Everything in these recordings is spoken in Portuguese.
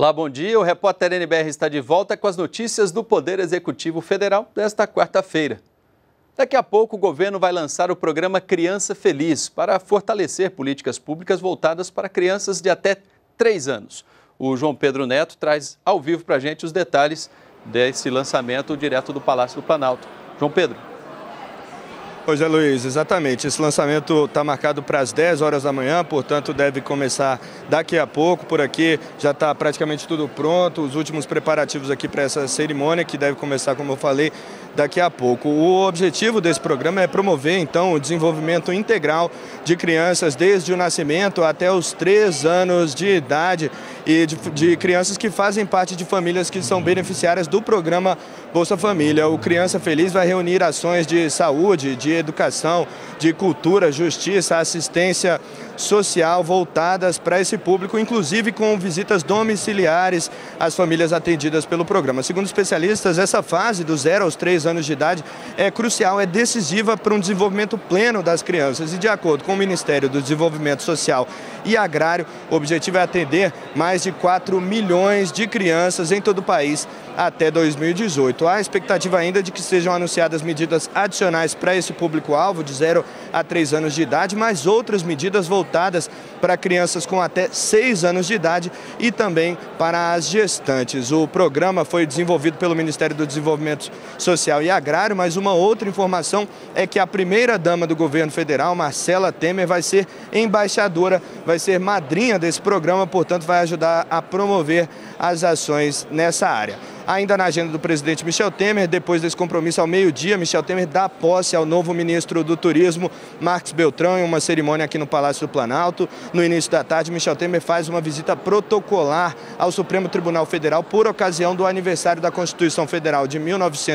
Olá, bom dia. O repórter NBR está de volta com as notícias do Poder Executivo Federal desta quarta-feira. Daqui a pouco, o governo vai lançar o programa Criança Feliz para fortalecer políticas públicas voltadas para crianças de até 3 anos. O João Pedro Neto traz ao vivo para a gente os detalhes desse lançamento direto do Palácio do Planalto. João Pedro. Pois é, Luiz, exatamente. Esse lançamento está marcado para as 10 horas da manhã, portanto deve começar daqui a pouco. Por aqui já está praticamente tudo pronto, os últimos preparativos aqui para essa cerimônia, que deve começar, como eu falei, daqui a pouco. O objetivo desse programa é promover, então, o desenvolvimento integral de crianças desde o nascimento até os 3 anos de idade e de crianças que fazem parte de famílias que são beneficiárias do programa Bolsa Família. O Criança Feliz vai reunir ações de saúde, de educação, de cultura, justiça, assistência social voltadas para esse público, inclusive com visitas domiciliares às famílias atendidas pelo programa. Segundo especialistas, essa fase dos 0 aos 3 anos de idade é crucial, é decisiva para um desenvolvimento pleno das crianças. E de acordo com o Ministério do Desenvolvimento Social e Agrário, o objetivo é atender mais de 4 milhões de crianças em todo o país até 2018. Há expectativa ainda de que sejam anunciadas medidas adicionais para esse público-alvo de 0 a 3 anos de idade, mas outras medidas voltadas para crianças com até 6 anos de idade e também para as gestantes. O programa foi desenvolvido pelo Ministério do Desenvolvimento Social e Agrário, mas uma outra informação é que a primeira-dama do governo federal, Marcela Temer, vai ser embaixadora, vai ser madrinha desse programa, portanto vai ajudar a promover as ações nessa área. Ainda na agenda do presidente Michel Temer, depois desse compromisso ao meio-dia, Michel Temer dá posse ao novo ministro do Turismo, Marcos Beltrão, em uma cerimônia aqui no Palácio do Planalto. No início da tarde, Michel Temer faz uma visita protocolar ao Supremo Tribunal Federal por ocasião do aniversário da Constituição Federal de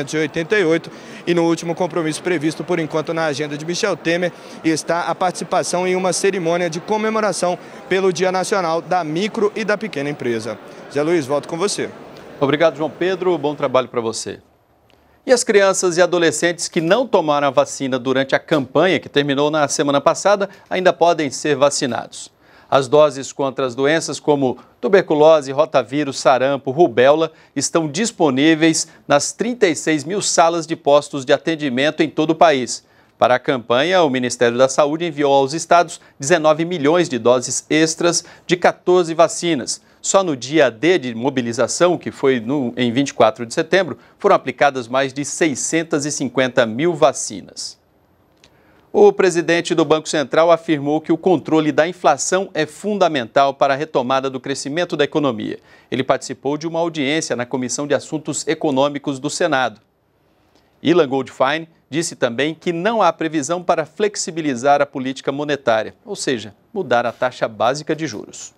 1988 e no último compromisso previsto por enquanto na agenda de Michel Temer está a participação em uma cerimônia de comemoração pelo Dia Nacional da Micro e da Pequena Empresa. Zé Luiz, volto com você. Obrigado, João Pedro. Bom trabalho para você. E as crianças e adolescentes que não tomaram a vacina durante a campanha que terminou na semana passada ainda podem ser vacinados. As doses contra as doenças como tuberculose, rotavírus, sarampo, rubéola estão disponíveis nas 36 mil salas de postos de atendimento em todo o país. Para a campanha, o Ministério da Saúde enviou aos estados 19 milhões de doses extras de 14 vacinas. Só no dia D de mobilização, que foi em 24 de setembro, foram aplicadas mais de 650 mil vacinas. O presidente do Banco Central afirmou que o controle da inflação é fundamental para a retomada do crescimento da economia. Ele participou de uma audiência na Comissão de Assuntos Econômicos do Senado. Ilan Goldfein disse também que não há previsão para flexibilizar a política monetária, ou seja, mudar a taxa básica de juros.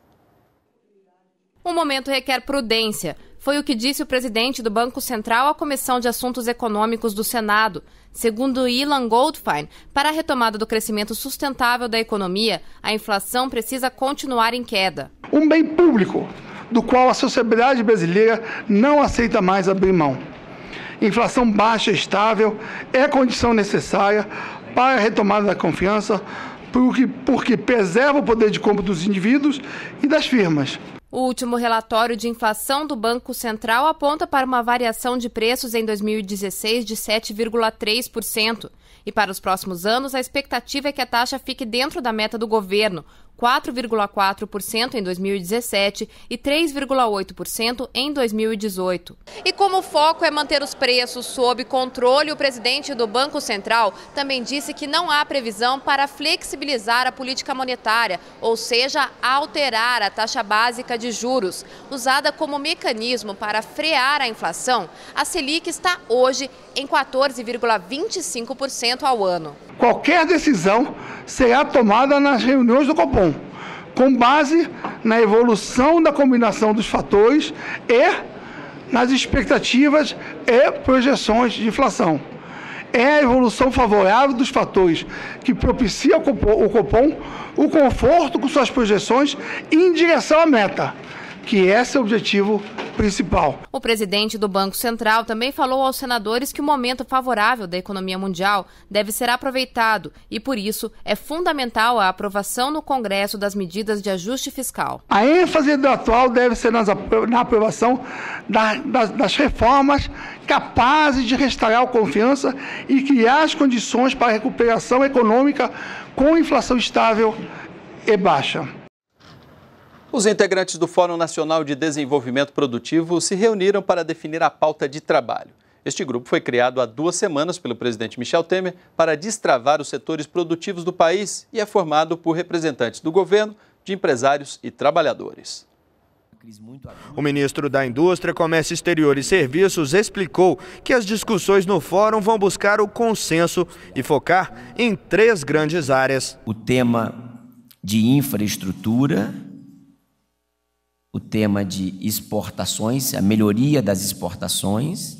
O momento requer prudência, foi o que disse o presidente do Banco Central à Comissão de Assuntos Econômicos do Senado. Segundo Ilan Goldfein, para a retomada do crescimento sustentável da economia, a inflação precisa continuar em queda. Um bem público, do qual a sociedade brasileira não aceita mais abrir mão. Inflação baixa e estável é condição necessária para a retomada da confiança, porque preserva o poder de compra dos indivíduos e das firmas. O último relatório de inflação do Banco Central aponta para uma variação de preços em 2016 de 7,3%. E para os próximos anos, a expectativa é que a taxa fique dentro da meta do governo, 4,4% em 2017 e 3,8% em 2018. E como o foco é manter os preços sob controle, o presidente do Banco Central também disse que não há previsão para flexibilizar a política monetária, ou seja, alterar a taxa básica de juros. Usada como mecanismo para frear a inflação, a Selic está hoje em 14,25% ao ano. Qualquer decisão será tomada nas reuniões do Copom, com base na evolução da combinação dos fatores e nas expectativas e projeções de inflação. É a evolução favorável dos fatores que propicia ao Copom o conforto com suas projeções em direção à meta, que esse é o objetivo principal. O presidente do Banco Central também falou aos senadores que o momento favorável da economia mundial deve ser aproveitado e, por isso, é fundamental a aprovação no Congresso das medidas de ajuste fiscal. A ênfase do atual deve ser na aprovação das reformas capazes de restaurar a confiança e criar as condições para a recuperação econômica com inflação estável e baixa. Os integrantes do Fórum Nacional de Desenvolvimento Produtivo se reuniram para definir a pauta de trabalho. Este grupo foi criado há 2 semanas pelo presidente Michel Temer para destravar os setores produtivos do país e é formado por representantes do governo, de empresários e trabalhadores. O ministro da Indústria, Comércio Exterior e Serviços explicou que as discussões no fórum vão buscar o consenso e focar em 3 grandes áreas. O tema de infraestrutura, o tema de exportações, a melhoria das exportações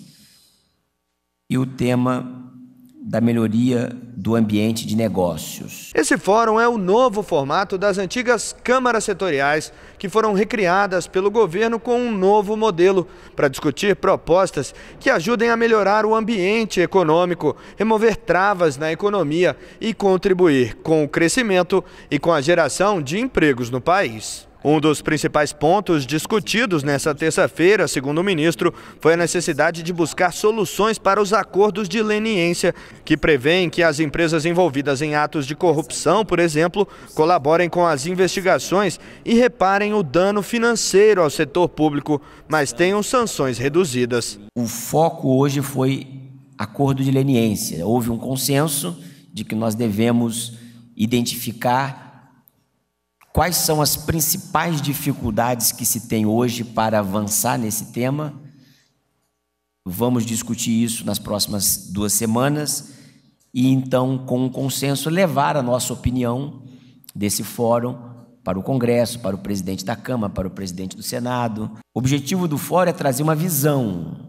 e o tema da melhoria do ambiente de negócios. Esse fórum é o novo formato das antigas câmaras setoriais que foram recriadas pelo governo com um novo modelo para discutir propostas que ajudem a melhorar o ambiente econômico, remover travas na economia e contribuir com o crescimento e com a geração de empregos no país. Um dos principais pontos discutidos nesta terça-feira, segundo o ministro, foi a necessidade de buscar soluções para os acordos de leniência, que prevêem que as empresas envolvidas em atos de corrupção, por exemplo, colaborem com as investigações e reparem o dano financeiro ao setor público, mas tenham sanções reduzidas. O foco hoje foi acordo de leniência. Houve um consenso de que nós devemos identificar quais são as principais dificuldades que se tem hoje para avançar nesse tema. Vamos discutir isso nas próximas 2 semanas e então, com um consenso, levar a nossa opinião desse fórum para o Congresso, para o presidente da Câmara, para o presidente do Senado. O objetivo do fórum é trazer uma visão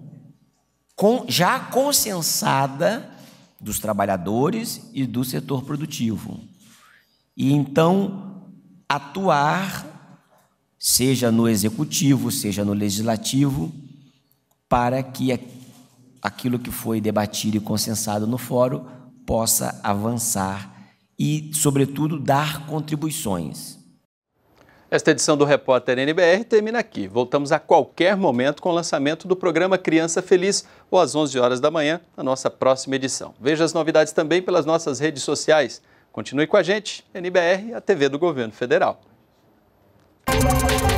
já consensada dos trabalhadores e do setor produtivo. E então atuar, seja no executivo, seja no legislativo, para que aquilo que foi debatido e consensado no fórum possa avançar e, sobretudo, dar contribuições. Esta edição do Repórter NBR termina aqui. Voltamos a qualquer momento com o lançamento do programa Criança Feliz, ou às 11 horas da manhã, na nossa próxima edição. Veja as novidades também pelas nossas redes sociais. Continue com a gente, NBR, a TV do Governo Federal.